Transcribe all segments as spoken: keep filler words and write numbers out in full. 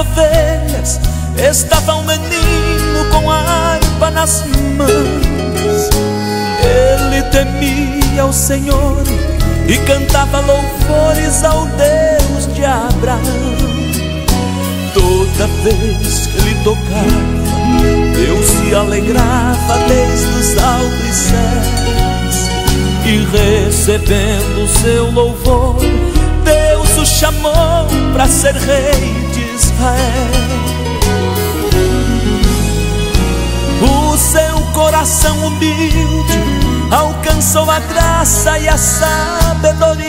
ovelhas estava um menino com a harpa nas mãos. Ele temia o Senhor e cantava louvores ao Deus de Abraão. Toda vez que ele tocava, Deus se alegrava desde os altos céus. E recebendo seu louvor, Deus o chamou para ser rei de Israel. O seu coração humilde alcançou a graça e a sabedoria,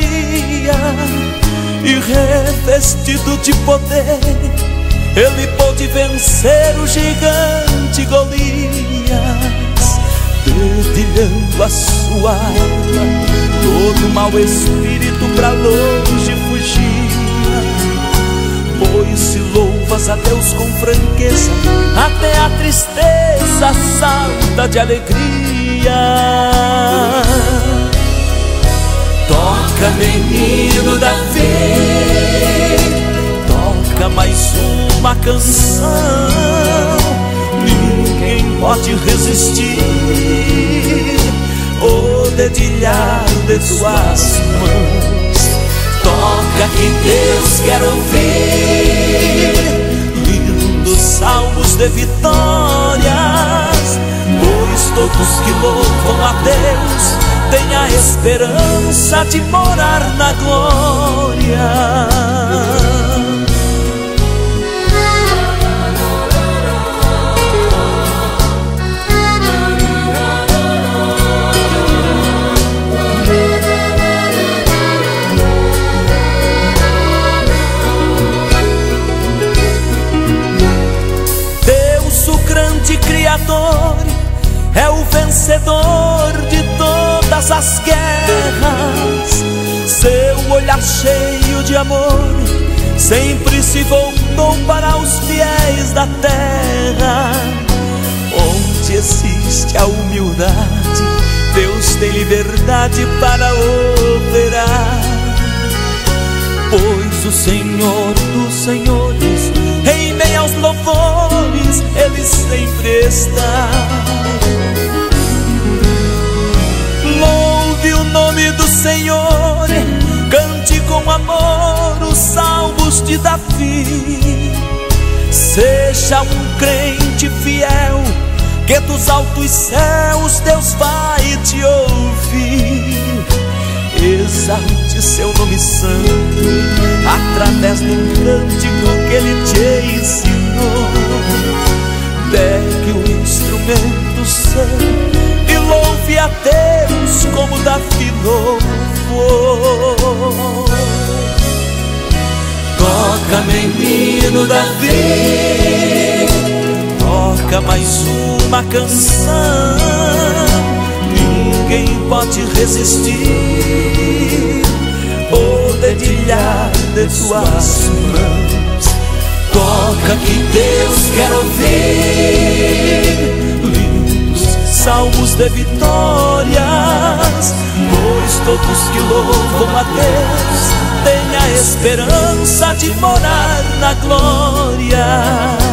e revestido de poder, ele pôde vencer o gigante Golias. Dedilhando a sua alma, todo mau espírito pra longe fugia. Pois se louvas a Deus com franqueza, até a tristeza salta de alegria. Toca, menino Davi, toca mais uma canção. Ninguém pode resistir o dedilhar de tuas mãos. Toca que Deus quer ouvir lindos salmos de vitórias, pois todos que louvam a Deus têm a esperança de morar na glória. Criador é o vencedor de todas as guerras. Seu olhar cheio de amor sempre se voltou para os fiéis da terra. Onde existe a humildade, Deus tem liberdade para operar. Pois o Senhor dos senhores, em meio aos louvores, Ele sempre está. Louve o nome do Senhor, cante com amor os salmos de Davi. Seja um crente fiel, que dos altos céus Deus vai te ouvir. Exalte seu nome santo através do cântico que Ele te ensinou. Pegue o instrumento seu e louve a Deus como Davi louvou. Toca, menino Davi, toca mais uma canção. Ninguém pode resistir o dedilhar de tuas mãos. Toca que Deus quer ouvir lindos salmos de vitórias, pois todos que louvam a Deus têm a esperança de morar na glória.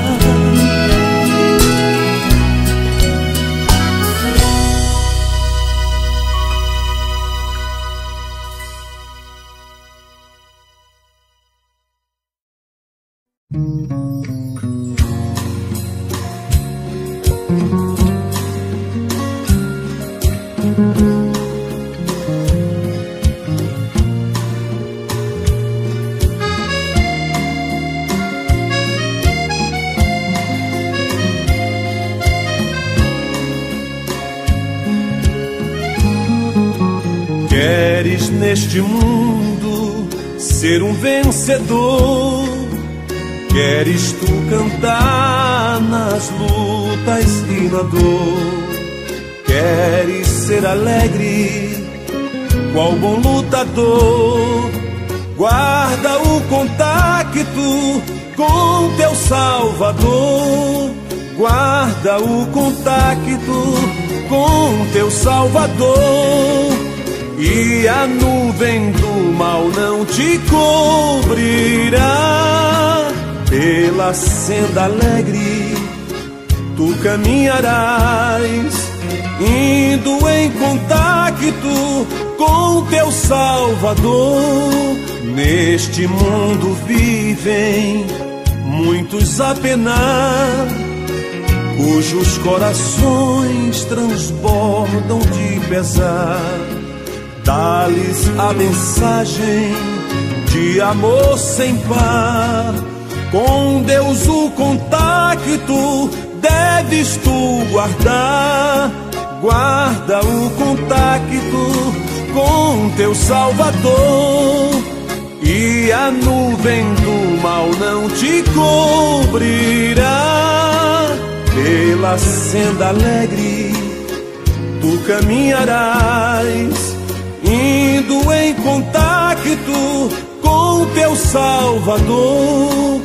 Queres neste mundo ser um vencedor? Queres tu cantar nas lutas e na dor? Queres ser alegre, qual bom lutador? Guarda o contacto com teu Salvador. Guarda o contacto com teu Salvador, e a nuvem do mal não te cobrirá. pela senda alegre tu caminharás, indo em contacto com teu Salvador. Neste mundo vivem muitos a penar, cujos corações transbordam de pesar. Dá-lhes a mensagem de amor sem par. Com Deus o contacto deves tu guardar. Guarda o contacto com teu Salvador, e a nuvem do mal não te cobrirá. Pela senda alegre tu caminharás, indo em contacto com teu Salvador.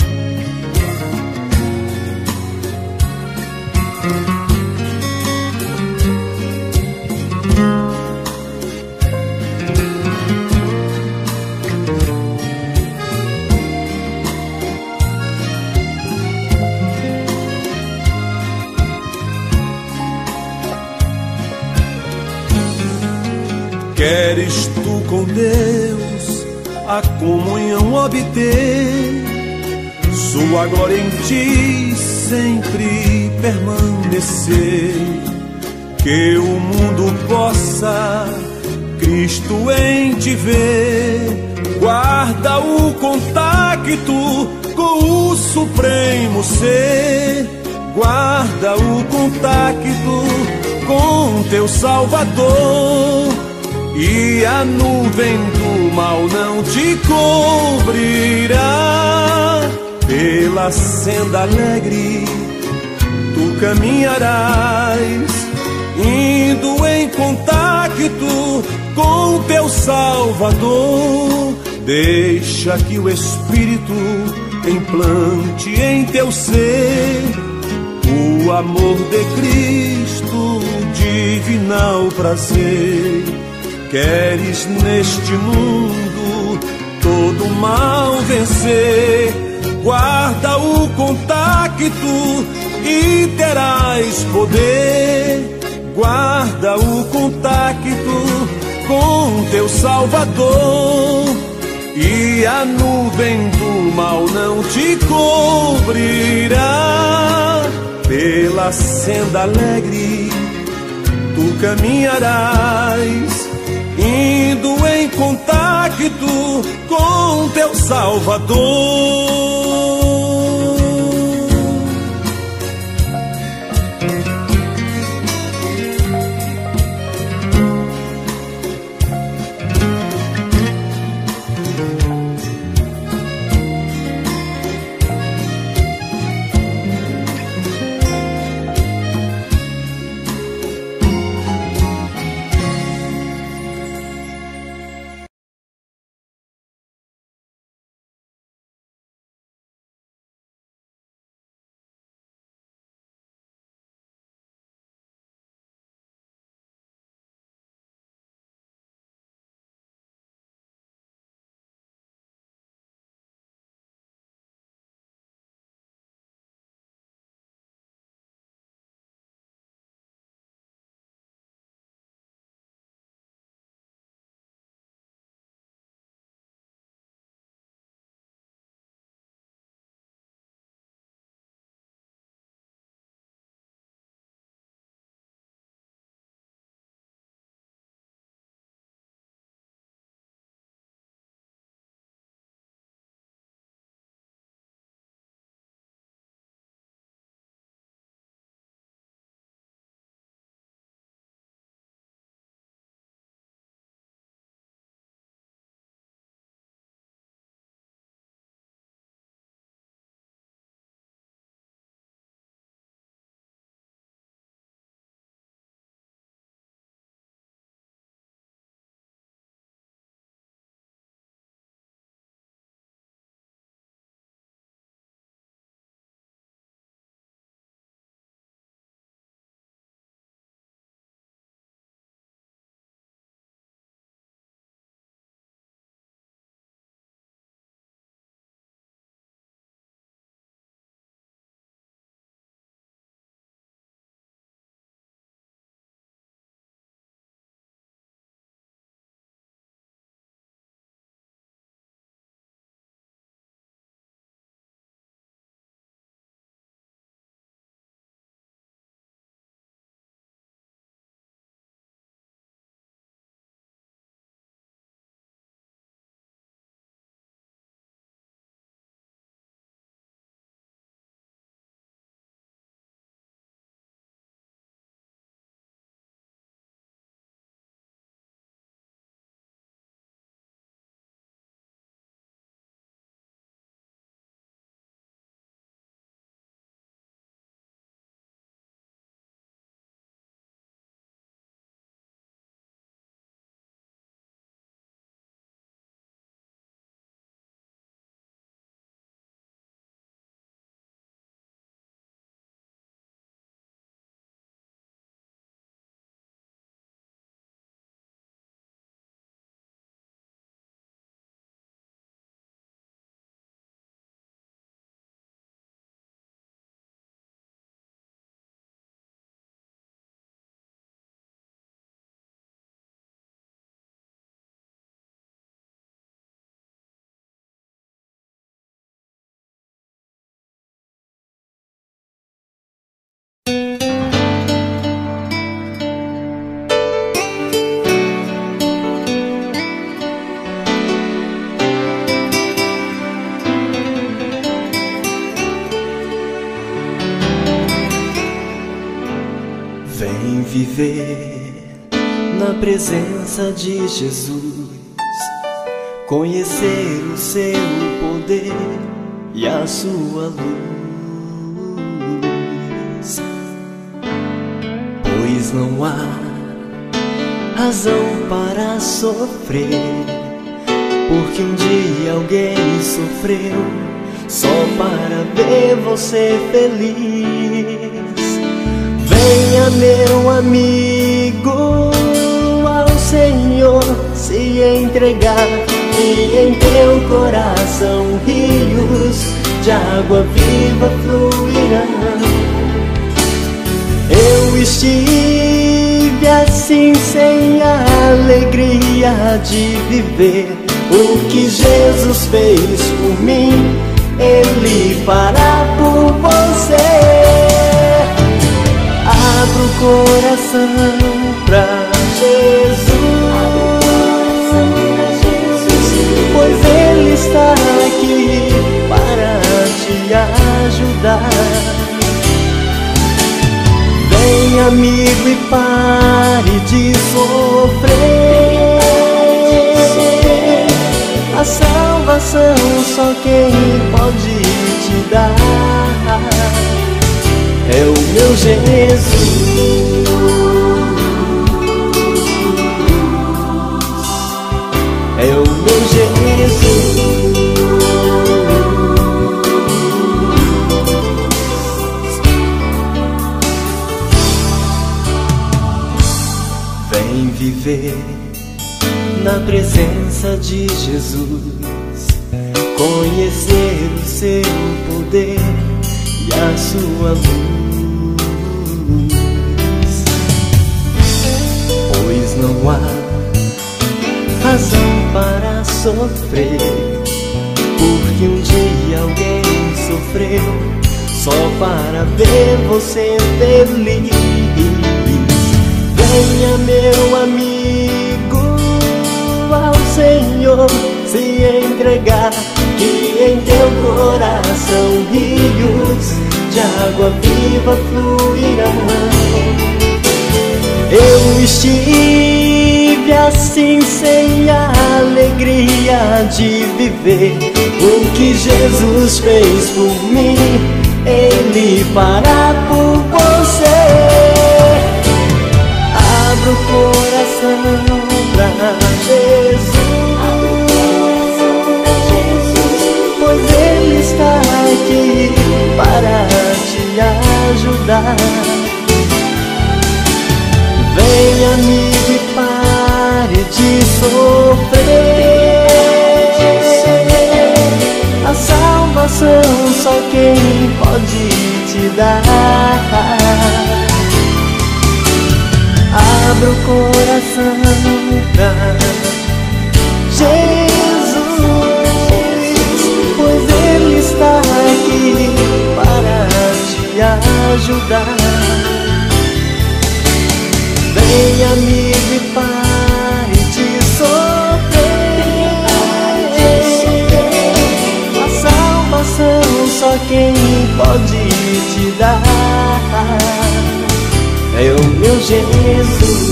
Queres tu com Deus a comunhão obter, sua glória em ti sempre permanecer. Que o mundo possa Cristo em ti ver. Guarda o contacto com o Supremo Ser. Guarda o contacto com teu Salvador, e a nuvem do mal não te cobrirá. Pela senda alegre tu caminharás, indo em contacto com teu Salvador. Deixa que o Espírito implante em teu ser o amor de Cristo, divinal prazer. Queres neste mundo todo mal vencer, guarda o contacto e terás poder. Guarda o contacto com teu Salvador, e a nuvem do mal não te cobrirá. Pela senda alegre tu caminharás, indo em contacto com teu Salvador. viver na presença de Jesus, conhecer o seu poder e a sua luz, pois não há razão para sofrer, porque um dia alguém sofreu só para ver você feliz. Venha, meu amigo, ao Senhor se entregar, e em teu coração rios de água viva fluirão. Eu estive assim sem a alegria de viver o que Jesus fez por mim, Ele fará por você. Abra o coração pra Jesus, pois Ele está aqui para te ajudar. Vem, amigo, e pare de sofrer. A salvação só quem pode te dar é o meu Jesus. É o meu Jesus. Vem viver na presença de Jesus, conhecer o seu poder e a sua luz, pois não há razão para sofrer, porque um dia alguém sofreu só para ver você feliz. Venha, meu amigo, ao Senhor se entregar, que em teu coração rios de água viva fluirão. Eu estive assim sem a alegria de viver o que Jesus fez por mim, Ele fará por você. Abra o coração pra Jesus, pois Ele está aqui para te ajudar. Vem, amigo, e pare de sofrer. A salvação só quem pode te dar. Abra o coração pra Jesus, pois Ele está aqui para te ajudar. Vem, amigo, e pare de sofrer. A salvação só quem pode te dar é o meu Jesus.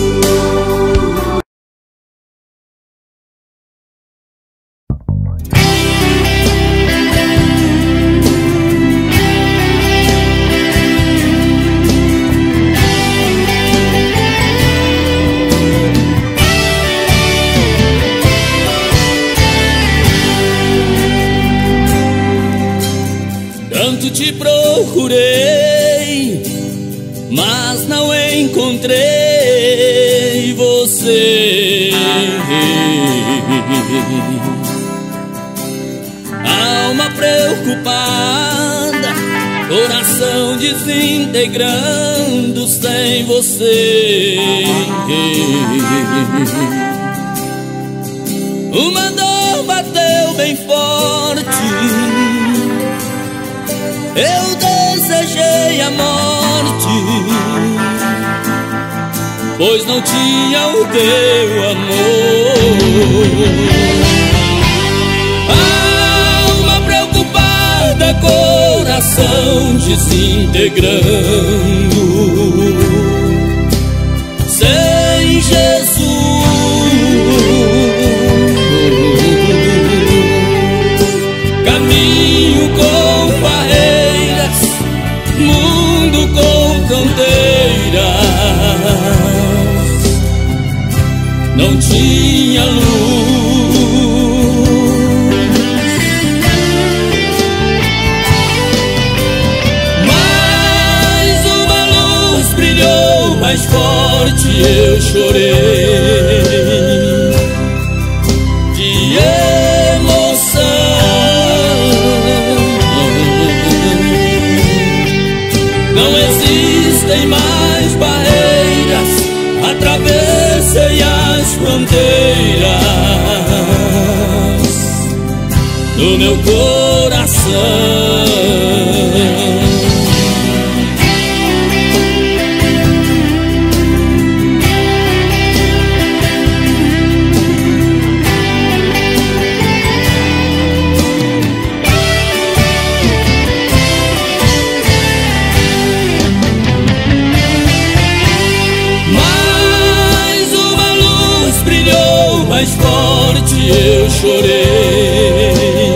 Tanto te procurei, mas não encontrei você. Alma preocupada, coração desintegrando sem você. Uma dor bateu bem forte, eu desejei a morte, pois não tinha o teu amor. Alma preocupada, coração desintegrando, não tinha luz, mas uma luz brilhou mais forte, eu chorei de emoção. Não existem mais barreiras, atravessei as fronteiras do meu coração. Mais forte eu chorei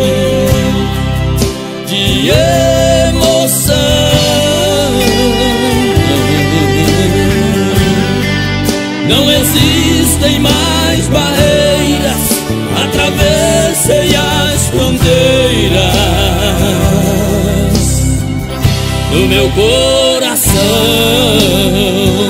de emoção. Não existem mais barreiras, atravessei as fronteiras do meu coração.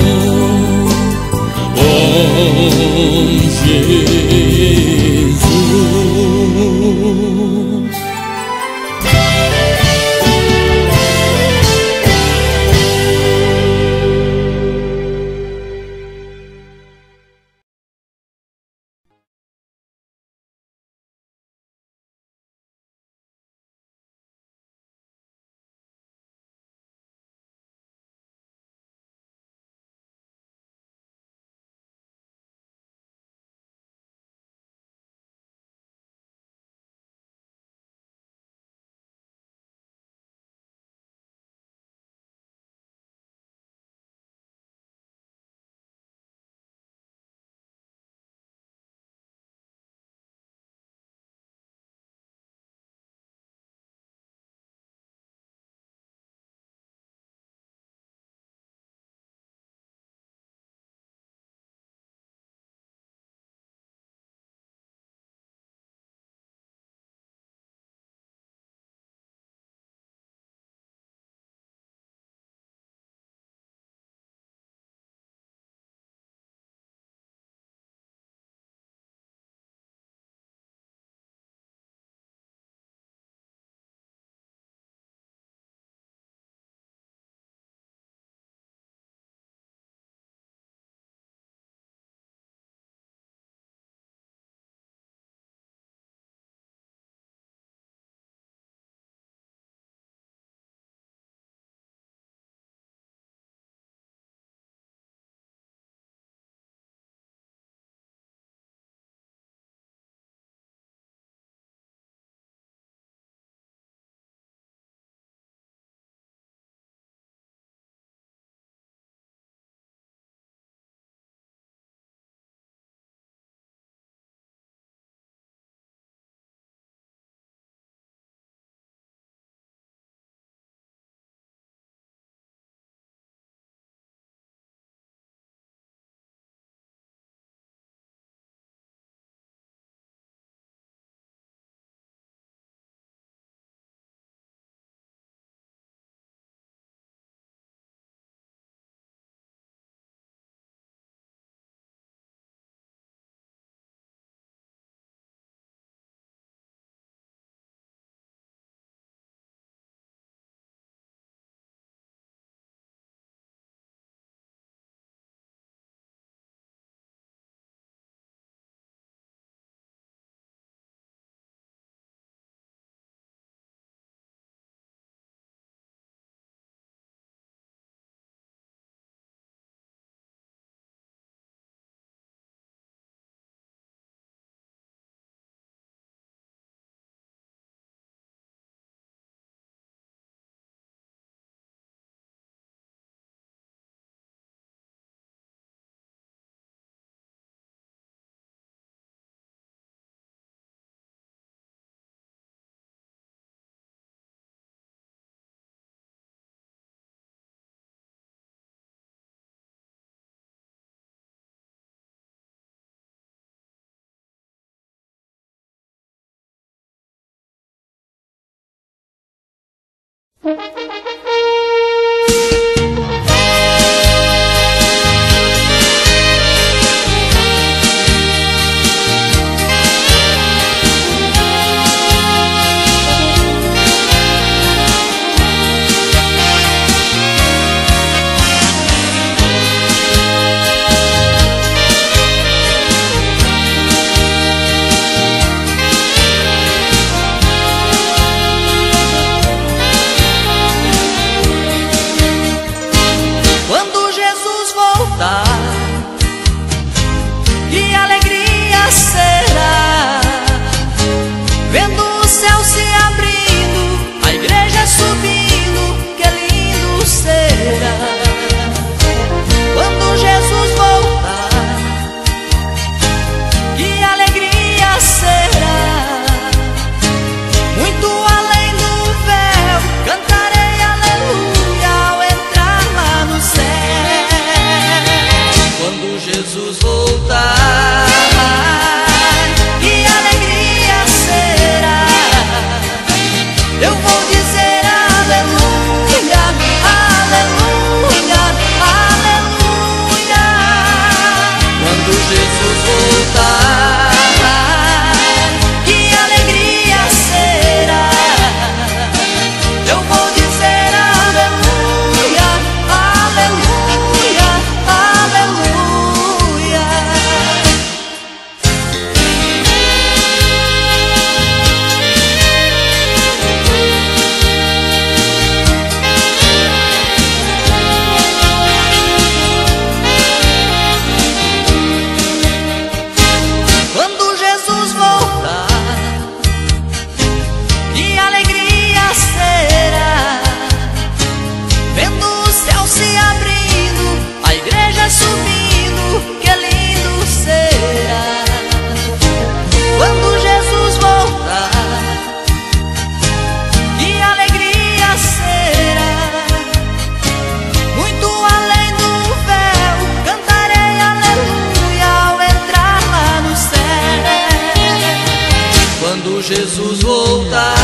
Jesus voltar,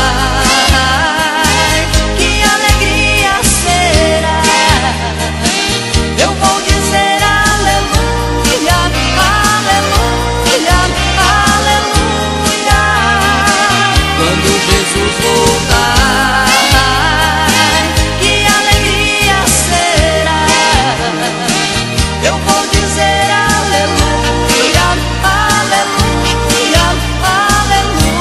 que alegria será. Eu vou dizer aleluia, aleluia, aleluia. Quando Jesus voltar, que alegria será. Eu vou dizer aleluia, aleluia, aleluia.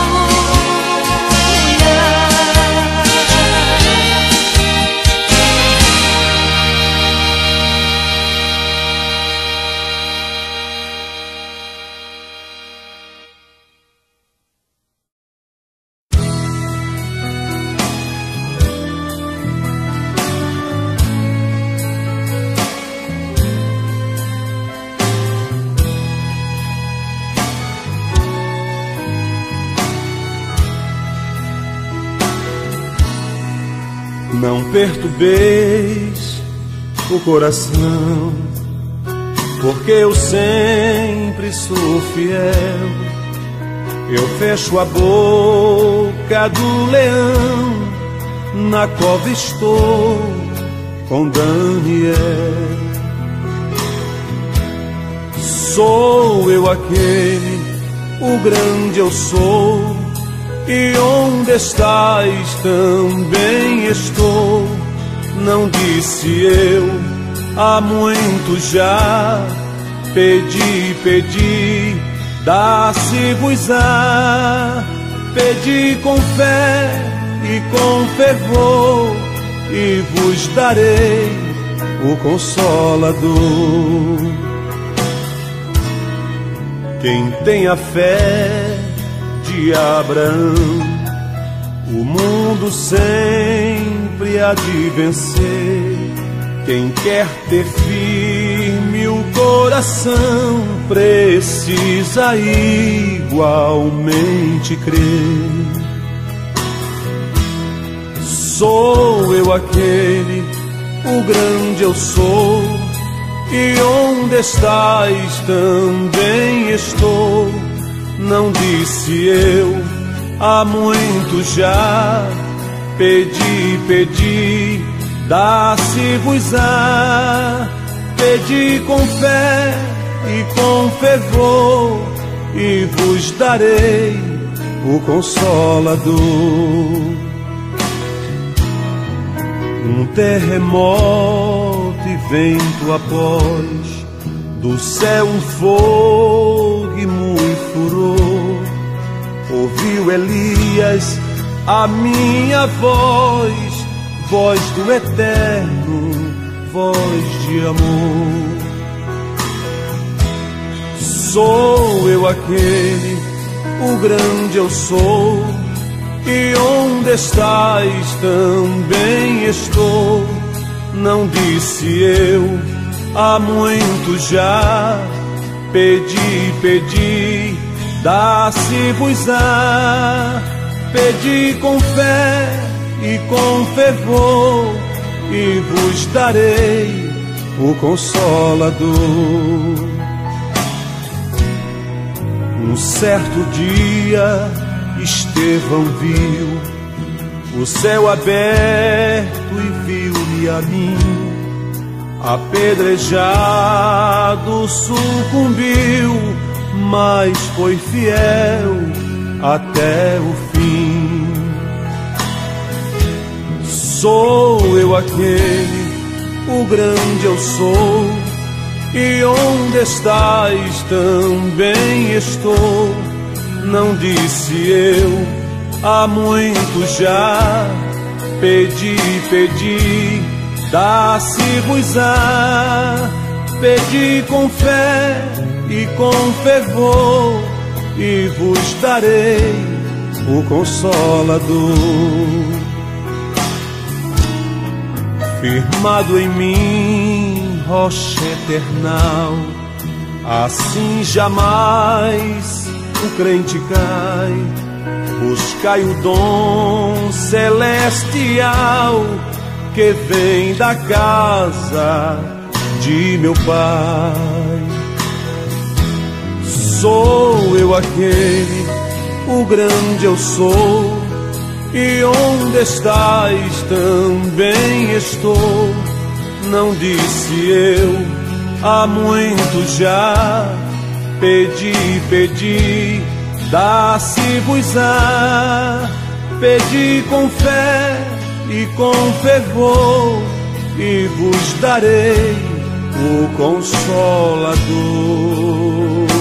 Não perturbeis o coração, porque eu sempre sou fiel. Eu fecho a boca do leão, na cova estou com Daniel. Sou eu aquele, o grande eu sou, e onde estás também estou. Não disse eu há muito já, pedi, pedi, dá-se-vos-á. Pedi com fé e com fervor, e vos darei o Consolador. Quem tem a fé de Abraão, o mundo sempre há de vencer. Quem quer ter firme o coração, precisa igualmente crer. Sou eu aquele, o grande eu sou, e onde estás também estou. Não disse eu há muito já, Pedi, pedi, dá-se-vos-á. Pedi com fé e com fervor, e vos darei o Consolador. Um terremoto e vento após, do céu um fogo e muito furor. Ouviu Elias a minha voz, voz do Eterno, voz de amor. Sou eu aquele, o grande eu sou, e onde estás também estou. Não disse eu há muito já, pedi, pedi, dá-se-vos-á. Pedi com fé e com fervor, e vos darei o Consolador. Um certo dia Estevão viu o céu aberto e viu-me a mim. Apedrejado sucumbiu, mas foi fiel até o fim. Sou eu aquele, o grande eu sou, e onde estás também estou. Não disse eu há muito já, pedi, pedi, dá-se-vos-á. Pedi com fé e com fervor, e vos darei o Consolador. Firmado em mim, rocha eternal, assim jamais o crente cai. Buscai o dom celestial que vem da casa de meu Pai. Sou eu aquele, o grande eu sou, e onde estás também estou. Não disse eu há muito já, pedi, pedi, dá-se-vos-á. Pedi com fé e com fervor, e vos darei o Consolador.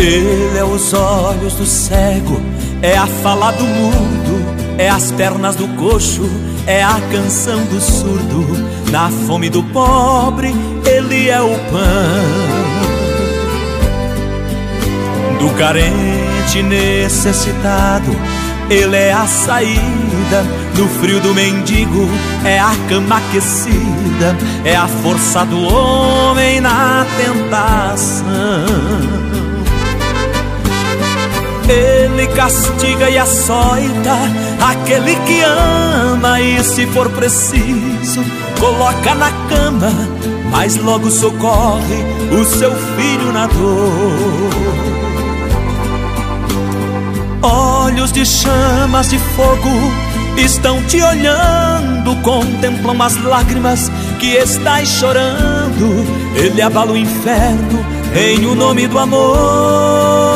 Ele é os olhos do cego, é a fala do mudo, é as pernas do coxo, é a canção do surdo. Na fome do pobre, Ele é o pão. Do carente necessitado, Ele é a saída. No frio do mendigo, é a cama aquecida, é a força do homem na tentação. Ele castiga e açoita aquele que ama, e se for preciso, coloca na cama, mas logo socorre o seu filho na dor. Olhos de chamas de fogo estão te olhando, contemplam as lágrimas que estás chorando. Ele abala o inferno em o nome do amor.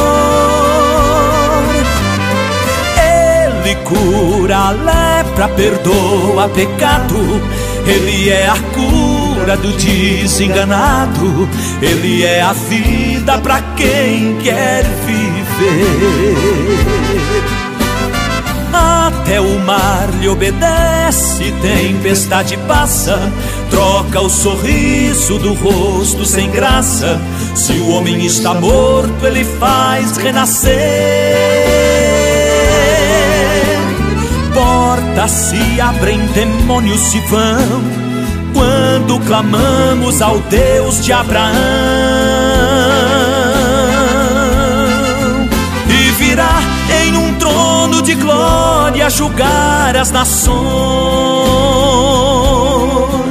Ele cura a lepra, perdoa pecado. Ele é a cura do desenganado. Ele é a vida para quem quer viver. Até o mar lhe obedece, tempestade passa, troca o sorriso do rosto sem graça. Se o homem está morto, ele faz renascer. Portas se abrem, demônios se vão, quando clamamos ao Deus de Abraão. E virá em um trono de glória julgar as nações.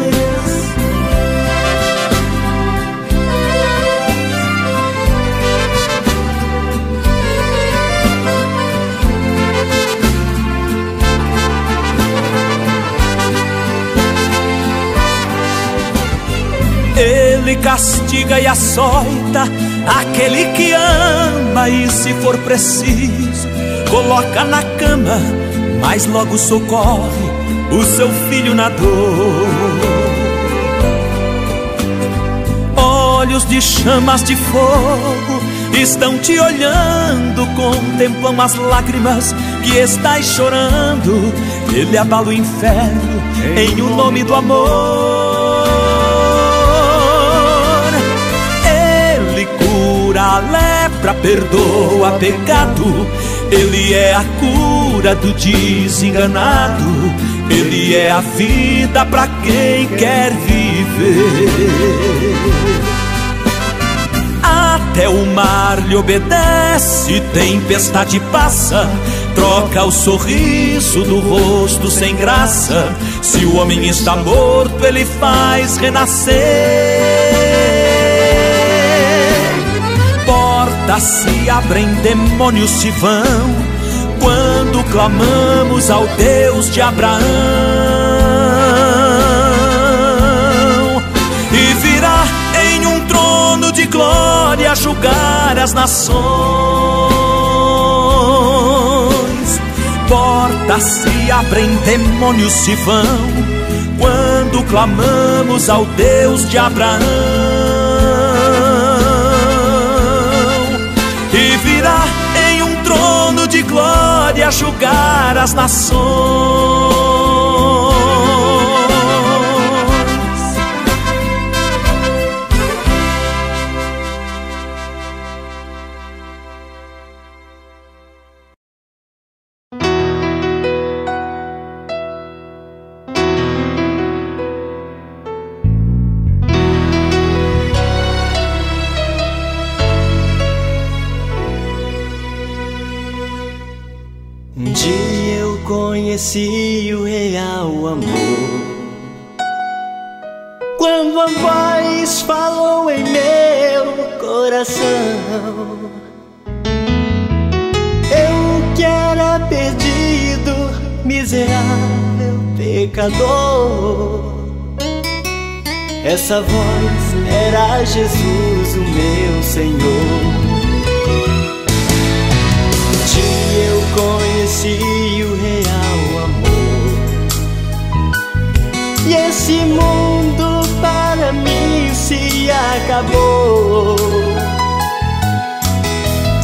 Ele castiga e açoita aquele que ama, e se for preciso, coloca na cama, mas logo socorre o seu filho na dor. Olhos de chamas de fogo estão te olhando, contemplam as lágrimas que estás chorando. Ele abala o inferno em o nome do amor. Ele cura a lepra, perdoa pecado. Ele é a cura do desenganado. Ele é a vida para quem quer viver. Até o mar lhe obedece, tempestade passa, troca o sorriso do rosto sem graça. Se o homem está morto, ele faz renascer. Portas se abrem, demônios se vão, quando clamamos ao Deus de Abraão. E virá em um trono de glória julgar as nações. Portas se abrem, demônios se vão, quando clamamos ao Deus de Abraão. E virá em um trono de glória julgar as nações. Um dia eu conheci o real amor, quando a voz falou em meu coração. Eu que era perdido, miserável, pecador, essa voz era Jesus, o meu Senhor. Eu conheci o real amor, e esse mundo para mim se acabou.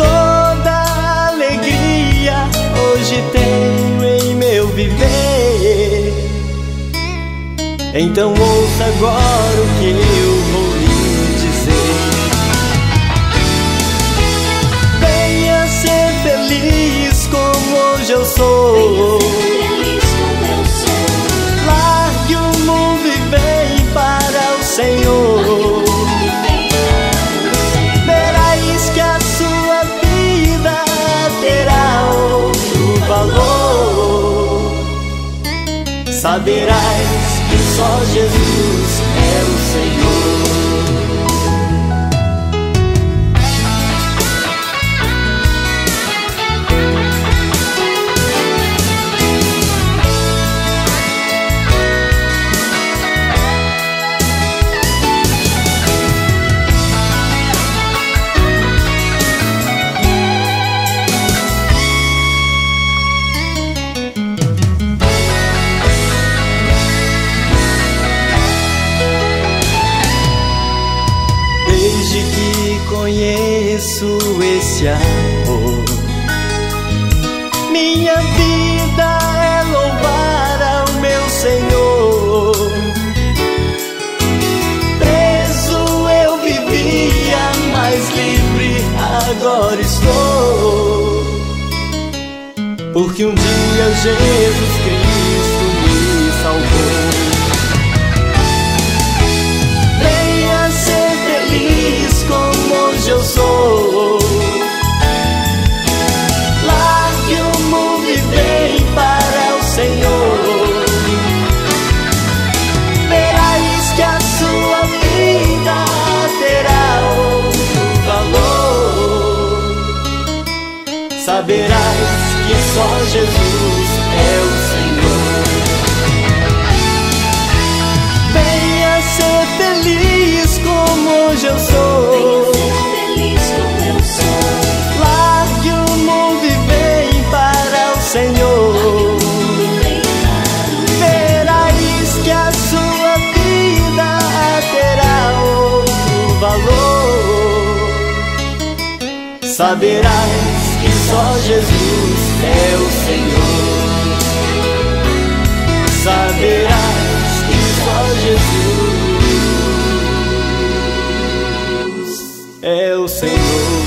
Então ouça agora o que eu vou lhe dizer. Venha ser feliz como hoje eu sou. Largue o mundo e vem para o Senhor. Verás que a sua vida terá outro valor. Saberás que só Jesus é o Senhor. Conheço esse amor. Minha vida é louvar ao meu Senhor. Preso eu vivia, mas livre agora estou. Porque um dia Jesus Cristo me salvou. Venha ser feliz como hoje eu sou. Largue o mundo e vem para o Senhor. Verás que a sua vida terá outro valor. Saberás que só Jesus é o Senhor. Venha ser feliz como hoje eu sou. Largue o mundo e vem para o Senhor. Verás que a sua vida terá outro valor. Saberás que só Jesus é o Senhor. Saberás que só Jesus é o Senhor.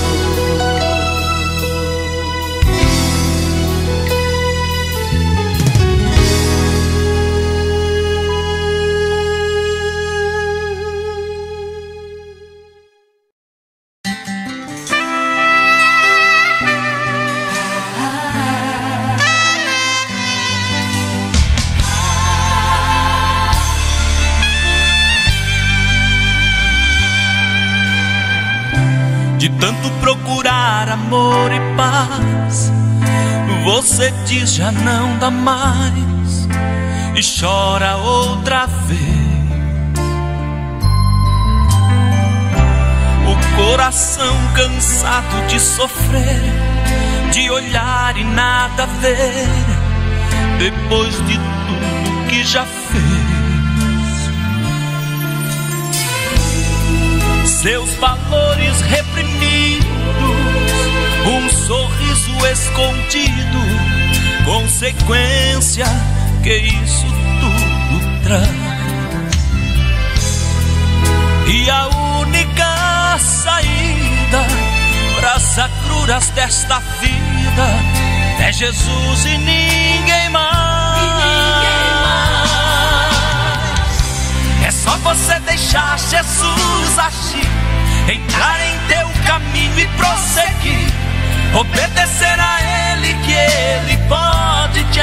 De tanto procurar amor e paz, você diz já não dá mais e chora outra vez. O coração cansado de sofrer, de olhar e nada ver, depois de tudo que já fez. Seus valores reprimidos, um sorriso escondido, consequência que isso tudo traz. E a única saída para as agruras desta vida é Jesus e ninguém mais. E ninguém mais. É só você deixar Jesus agir, entrar em teu caminho e prosseguir, obedecer a Ele que Ele pode te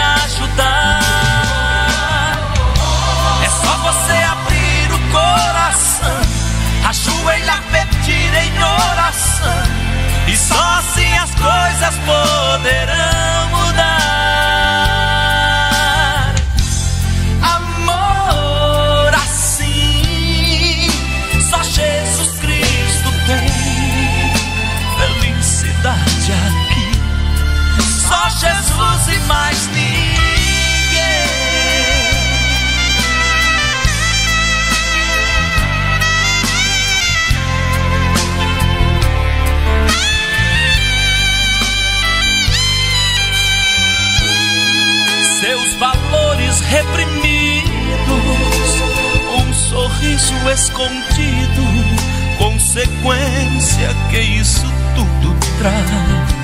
ajudar. É só você abrir o coração, ajoelhar, pedir em oração, e só assim as coisas poderão mudar. Amor assim, só Jesus Cristo tem. Felicidade aqui, só Jesus e mais ninguém. preso, escondido, consequência que isso tudo traz.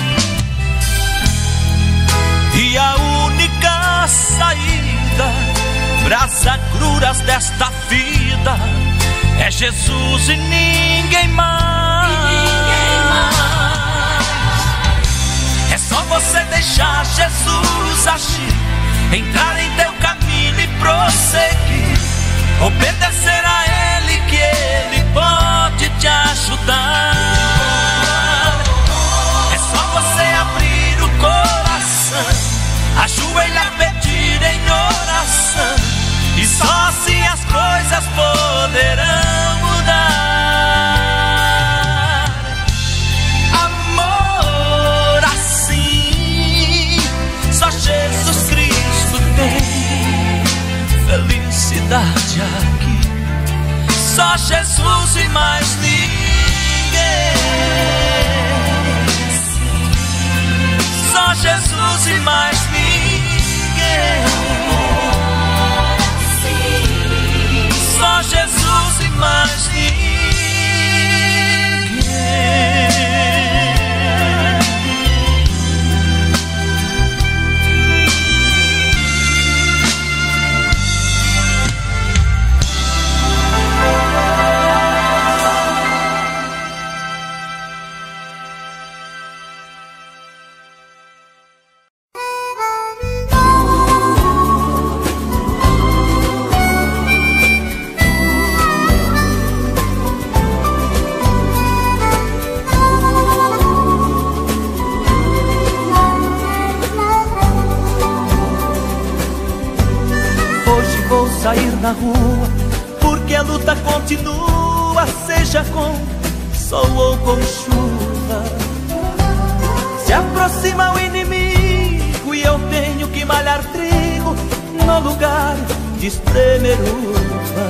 E a única saída pras agruras desta vida é Jesus e ninguém mais. E ninguém mais. É só você deixar Jesus agir, entrar em teu caminho e prosseguir, obedecer a Ele que Ele pode te ajudar. É só você abrir o coração, ajoelhar, pedir em oração, e só assim as coisas poderão mudar. Amor assim, só Jesus Cristo tem. Felicidade aqui, só Jesus e mais ninguém. Só Jesus e mais ninguém. Só Jesus e mais ninguém. Sair na rua, porque a luta continua, seja com sol ou com chuva. Se aproxima o inimigo e eu tenho que malhar trigo no lugar de espremer uva.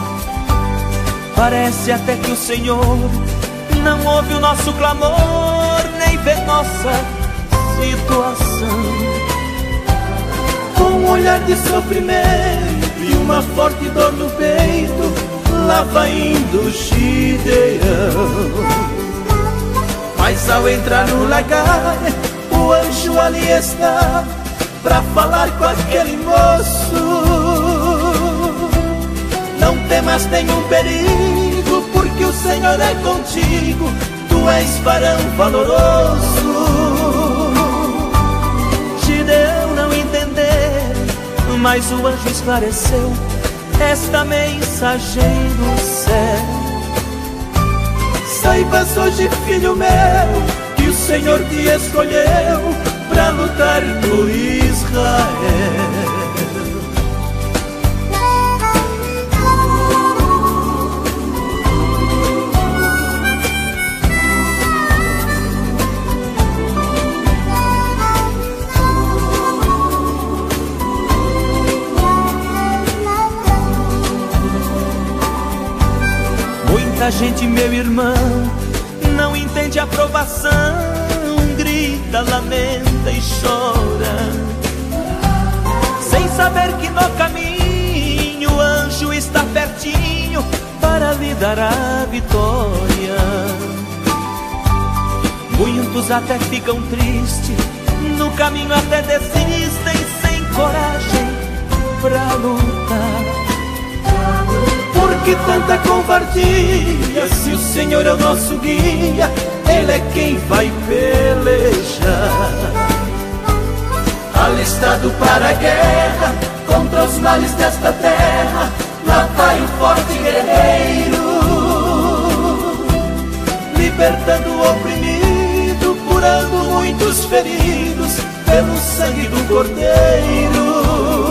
Parece até que o Senhor não ouve o nosso clamor, nem vê nossa situação. Com um olhar de sofrimento e uma forte dor no peito, lá vai indo o Gideão. Mas ao entrar no lagar, o anjo ali está pra falar com aquele moço. Não temas nenhum perigo, porque o Senhor é contigo, tu és varão valoroso. Gideão não entendeu, mas o anjo esclareceu esta mensagem do céu. Saibas hoje, filho meu, que o Senhor te escolheu para lutar por Israel. Muita gente, meu irmão, não entende a provação, grita, lamenta e chora, sem saber que no caminho o anjo está pertinho para lhe dar a vitória. Muitos até ficam tristes, no caminho até desistem, sem coragem pra lutar. Por que tanta covardia, se o Senhor é o nosso guia, Ele é quem vai pelejar. Alistado para a guerra, contra os males desta terra, lá vai o forte guerreiro, libertando o oprimido, curando muitos feridos, pelo sangue do Cordeiro.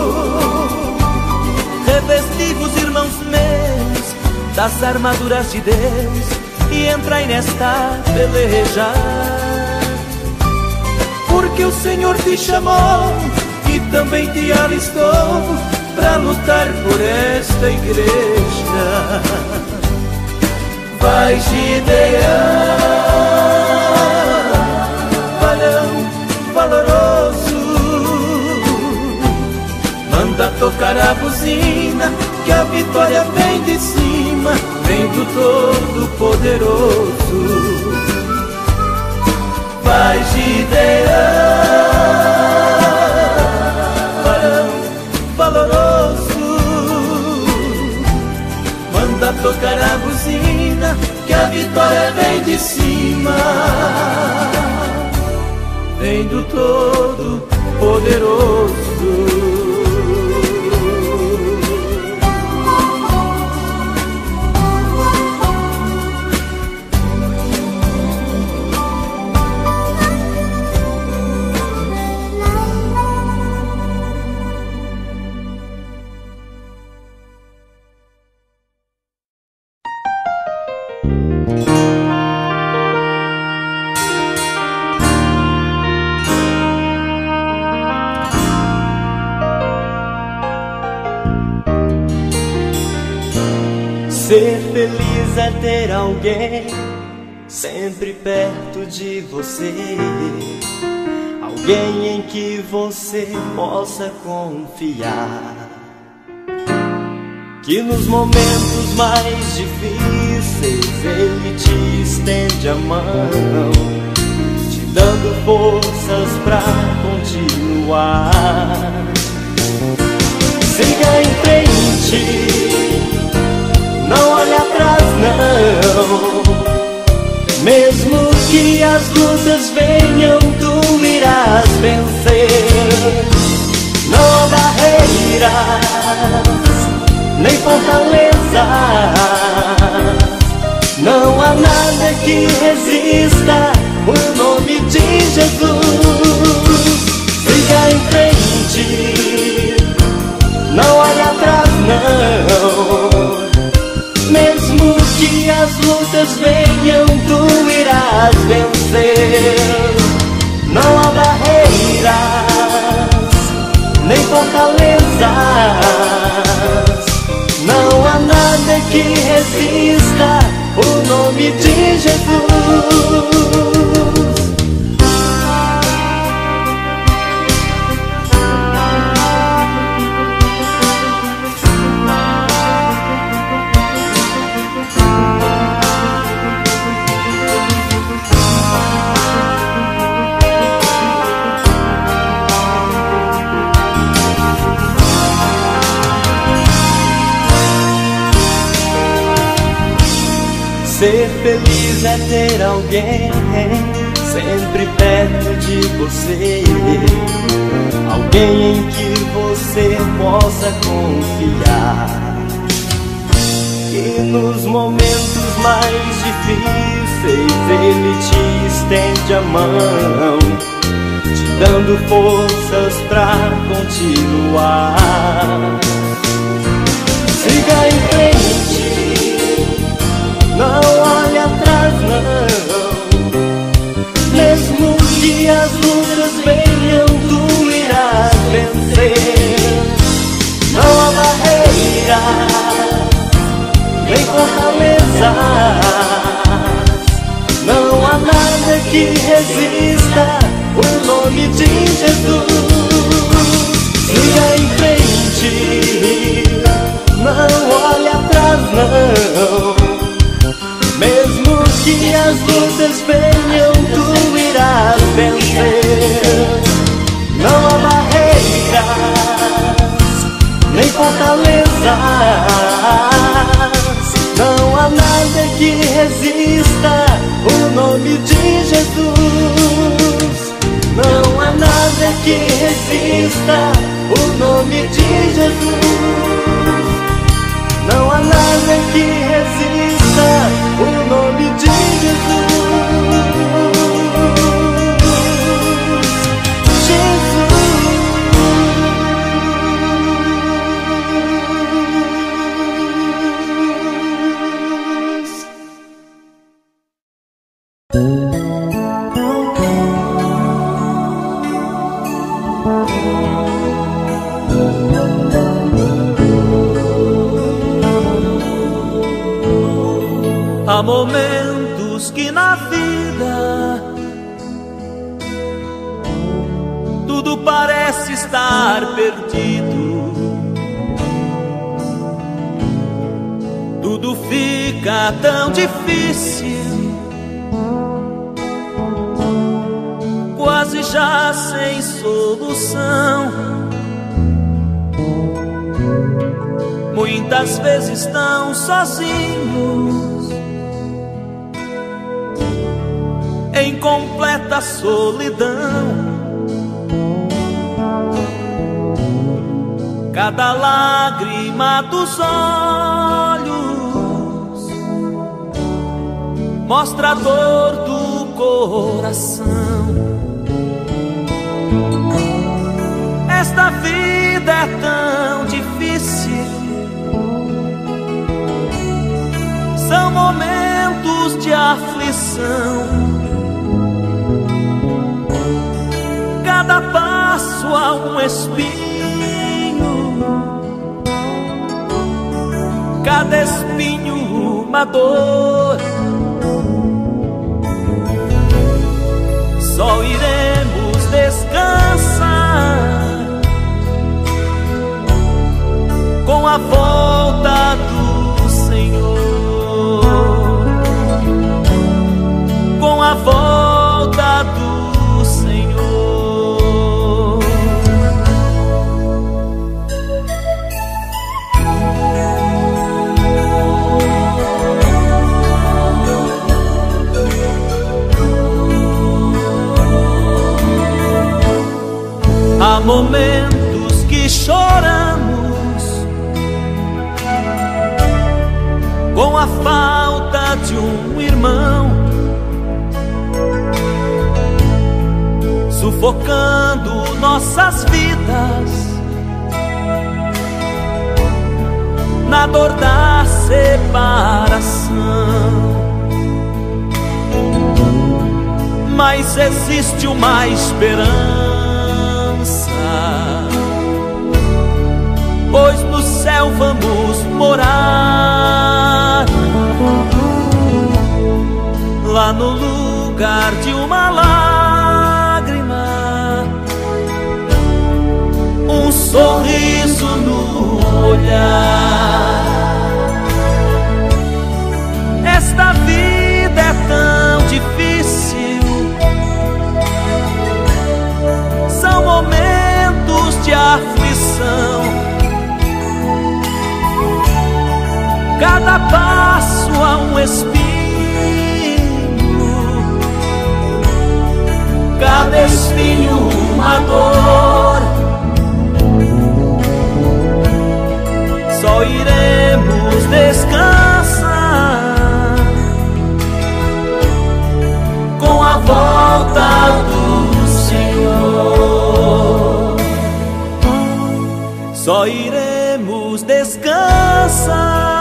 Revesti-vos, irmãos meus, das armaduras de Deus, e entrai nesta peleja. Porque o Senhor te chamou e também te alistou para lutar por esta igreja. Vai, Gideão, varão valoroso, manda tocar a buzina, que a vitória vem de cima, vem do Todo-Poderoso. Vai, Gideão, valoroso, manda tocar a buzina, que a vitória vem de cima, vem do Todo-Poderoso. Ser feliz é ter alguém sempre perto de você, alguém em que você possa confiar, que nos momentos mais difíceis ele te estende a mão, te dando forças pra continuar. Siga em frente, não olhe atrás não, mesmo que as lutas venham, tu irás vencer. Não há barreiras, nem fortaleza, não há nada que resista o nome de Jesus. Siga em frente, não olhe atrás não, mesmo que as lutas venham, tu irás vencer. Não há barreiras, nem fortalezas, não há nada que resista o nome de Jesus. Ser feliz é ter alguém sempre perto de você, alguém em que você possa confiar, que nos momentos mais difíceis ele te estende a mão, te dando forças pra continuar. Siga em frente, não olhe atrás não, mesmo que as lutas venham, tu irás vencer. Não há barreiras, nem fortalezas, não há nada que resista o nome de Jesus. Siga em frente, não olhe atrás não, mesmo que as lutas venham, tu irás vencer. Não há barreiras, nem fortalezas, não há nada que resista o nome de Jesus. Não há nada que resista o nome de Jesus. Não há nada que resista o nome de Há momentos que na vida tudo parece estar perdido, tudo fica tão difícil, quase já sem solução. Muitas vezes tão sozinhos, em completa solidão. Cada lágrima dos olhos mostra a dor do coração. Esta vida é tão difícil, são momentos de aflição. Cada passo há um espinho, cada espinho uma dor. Só iremos descansar com a volta do Senhor, com a volta do Senhor. Há momentos que choramos com a falta de um irmão, sufocando nossas vidas na dor da separação. Mas existe uma esperança, pois no céu vamos morar, lá no lugar de uma lágrima, um sorriso no olhar. Esta vida é tão difícil, são momentos de aflição. Cada passo há um espinho, cada espinho uma dor. Só iremos descansar com a volta do Senhor. Só iremos descansar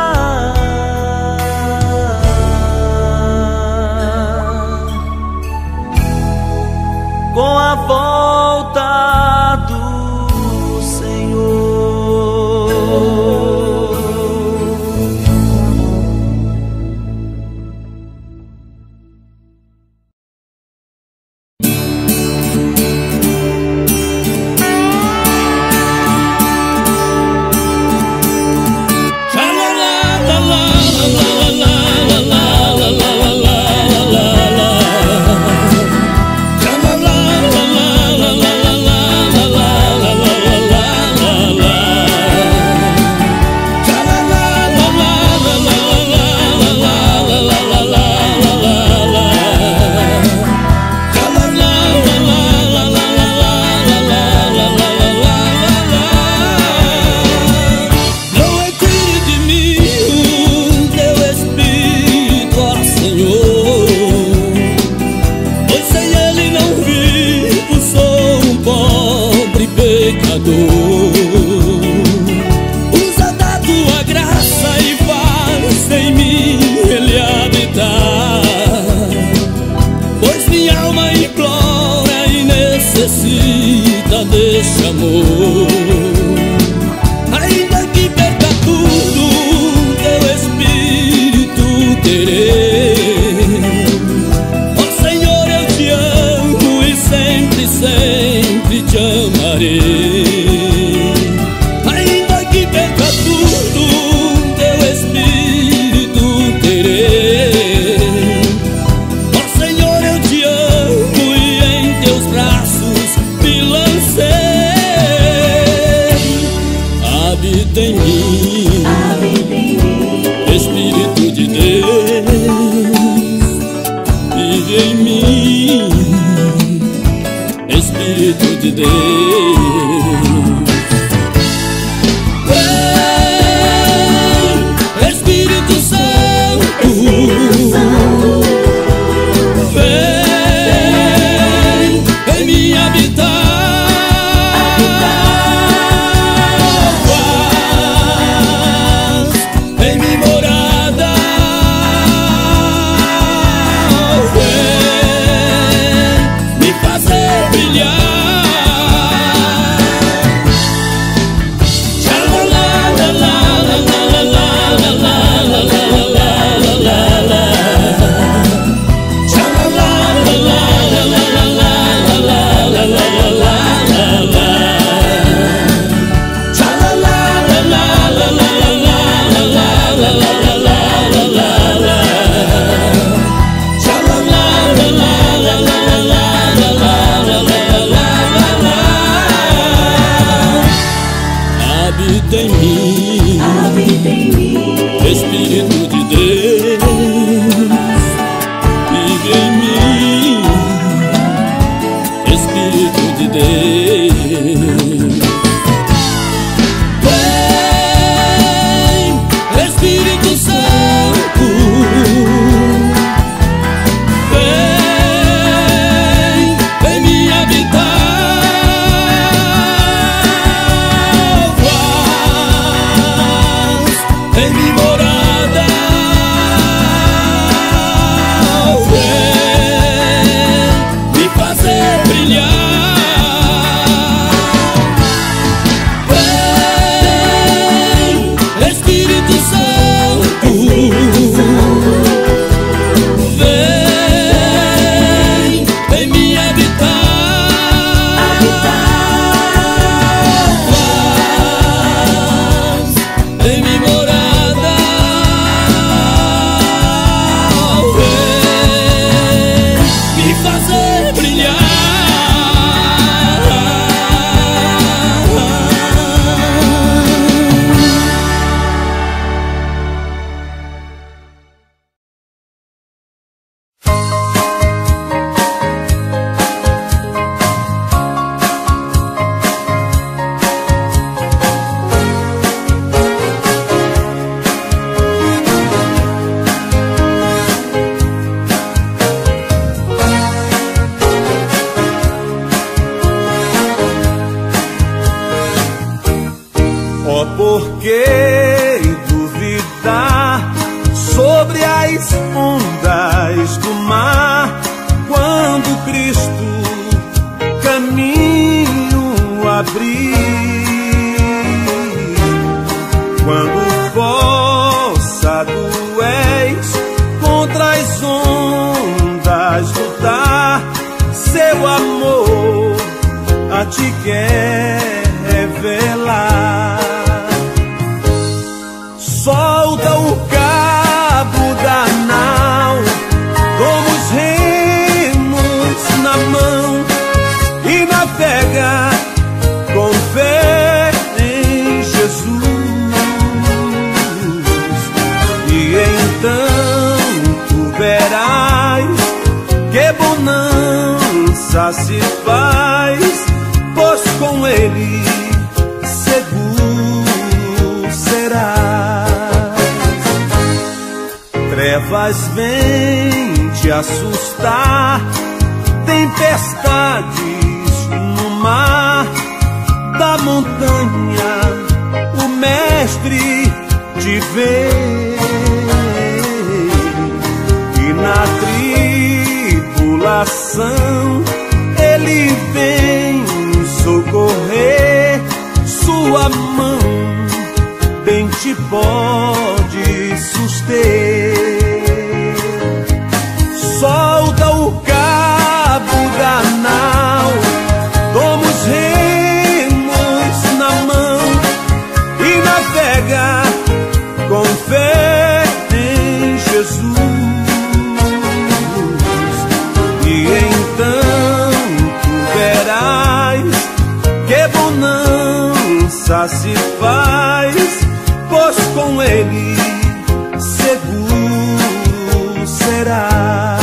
com a volta do Senhor. Usa da tua graça e faz em mim Ele habitar, pois minha alma implora e necessita deste amor. Ainda que perca tudo, teu Espírito terei. Ó Senhor, eu te amo e sempre, sempre te amarei. Ainda que perca tudo, teu Espírito te amo e em teus braços me lancei. Habita em mim, Espírito de Deus, vive em mim, Espírito de Deus. Vem, Espírito Santo, vem, vem me habitar. Espírito de Deus, vive em mim, Espírito de Deus. Vem, Espírito Santo, vem, vem me habitar. Vem me morada, vem me fazer brilhar. Vem, Espírito Santo, vem, vem me habitar. Vem me morar. Fazer brilhar. Por que duvidar sobre as ondas do mar, quando Cristo caminho abrir? Quando forçado és contra as ondas lutar, seu amor a ti quer revelar. Solta o cabo da nau, toma os remos na mão e navega com fé em Jesus. E então tu verás que bonança se faz, pois com ele seguro serás. Trevas vêm te assustar, tempestades no mar, da montanha o mestre te vê, e na tribulação ele vem socorrer. Sua mão bem te pode suster. Solta o cabo da nau, toma os remos na mão e navega com fé em Jesus. E se faz, pois com Ele seguro serás.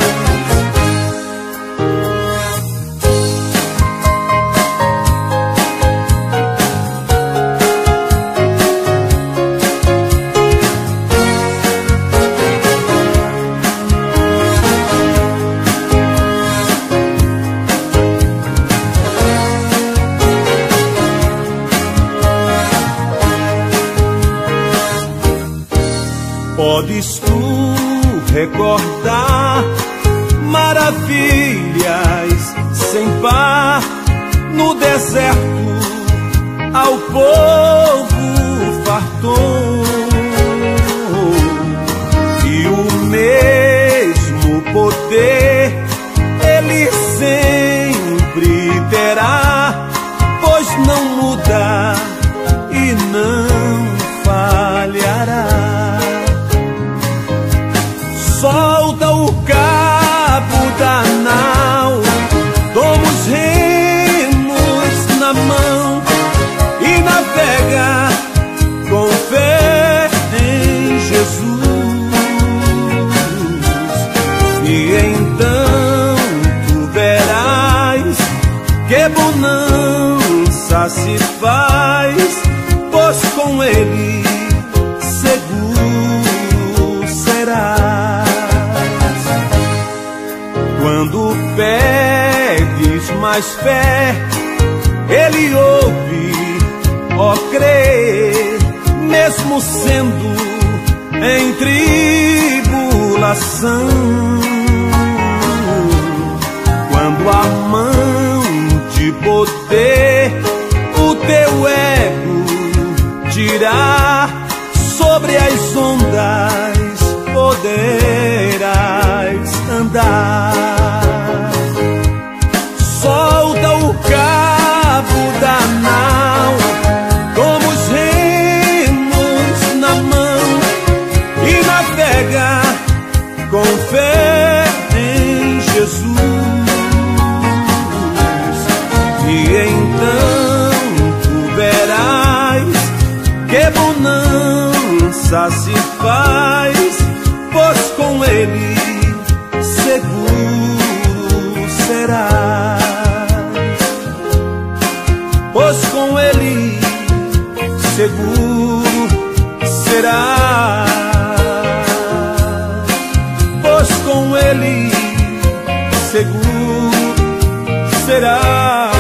Podes tu recordar maravilhas sem par no deserto, ao povo fartou, e o mesmo poder Ele sempre terá, pois não muda e não falhará. Solta o cabo da nau, toma os remos na mão e navega com fé em Jesus. E então tu verás que bonança se faz, pois com Ele seguro serás. Quando pedes mais fé, Ele ouve, ó crê, mesmo sendo em tribulação. Quando a mão de poder o teu ego tirar, sobre as ondas poderás andar. Solta o cabo da nau, toma os remos na mão e navega com fé em Jesus. E então tu verás que bonança se faz, pois com Ele seguro serás. Pois com Ele seguro serás. Pois com Ele seguro serás.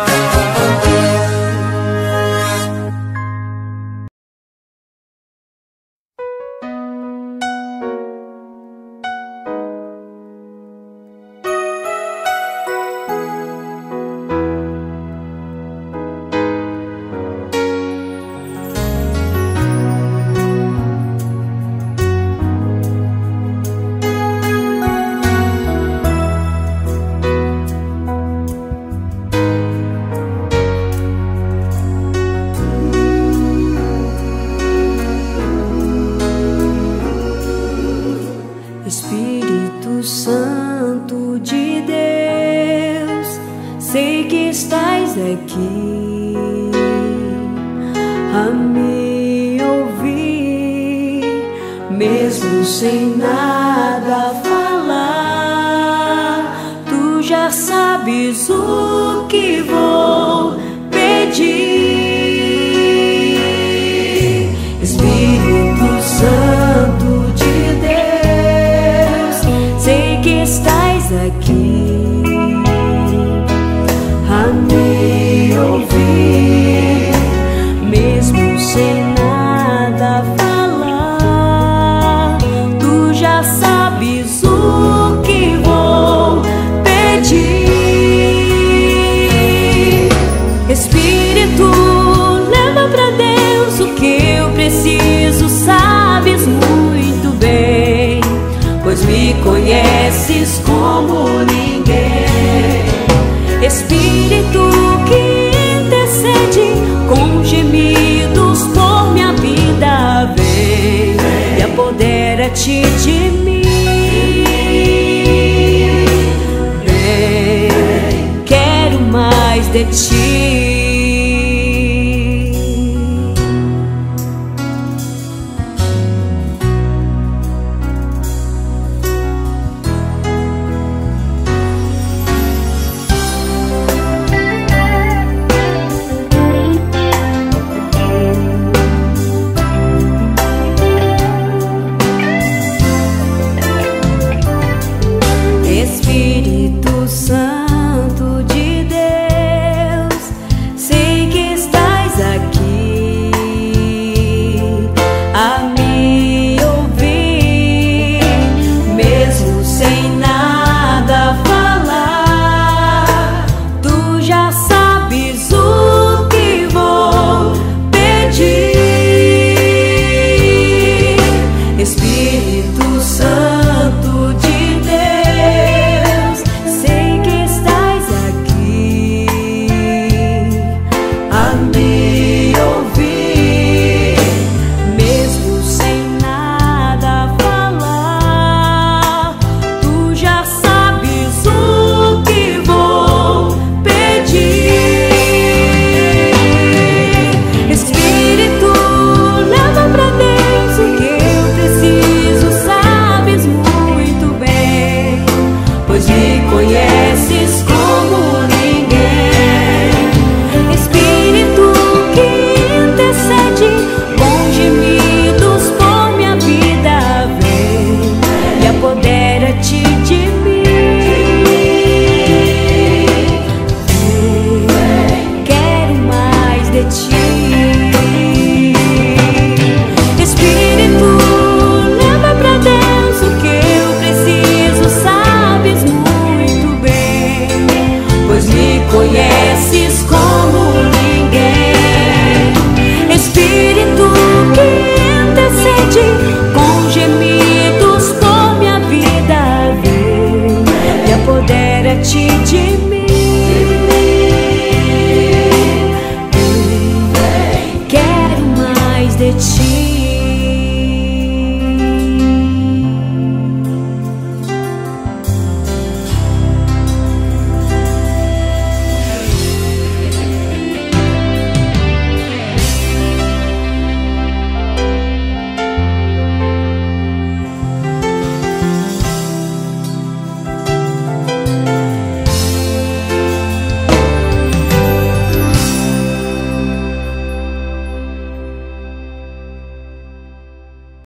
Conheces como ninguém, Espírito que intercede com gemidos por minha vida, vem, vem e apodera-te de mim. Vem, quero mais de ti. conhece